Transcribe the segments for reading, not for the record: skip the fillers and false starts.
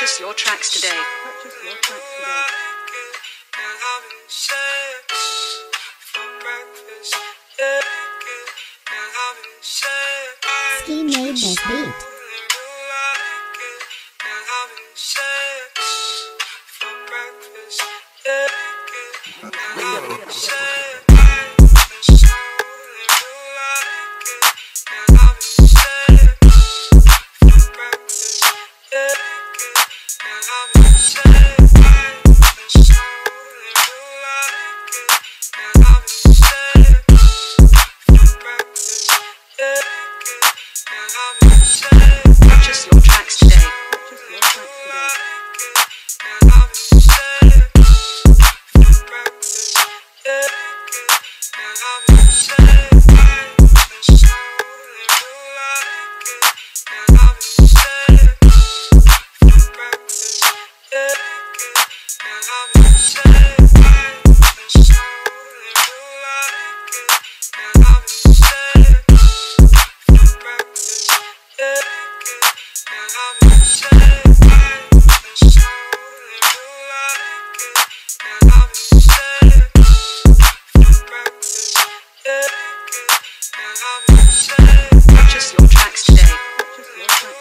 Purchase your tracks today. Purchase your tracks today. Ski made this beat. Purchase your tracks today. Purchase your tracks Purchase your tracks today. Purchase your tracks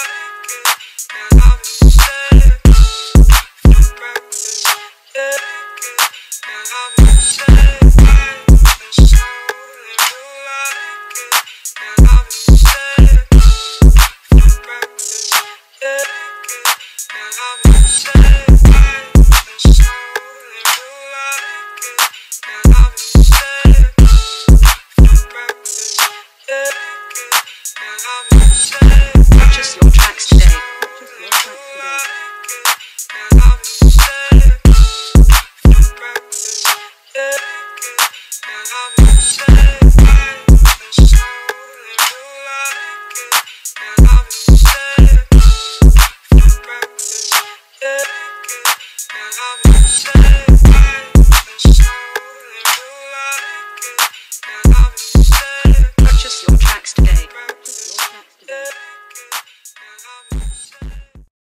Purchase your tracks today. Purchase your tracks today.